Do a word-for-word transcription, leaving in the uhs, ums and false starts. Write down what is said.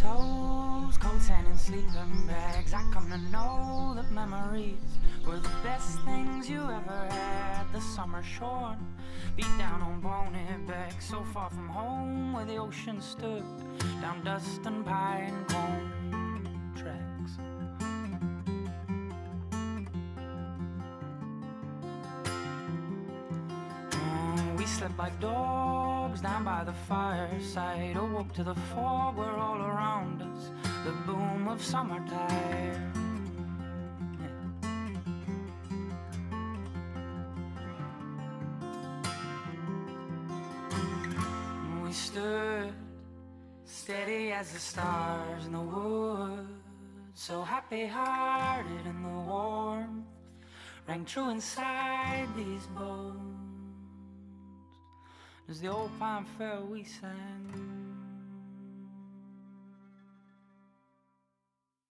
toes, coats and sleeping bags. I come to know that memories were the best things you ever had. The summer shorn, beat down on bony back, so far from home where the ocean stood, down dust and pine cone tracks. Oh, we slept like dogs down by the fireside, awoke to the fog where all around us the boom of summertime. We stood steady as the stars in the woods, so happy-hearted, and the warmth rang true inside these bones. As the old pine fell, we sang.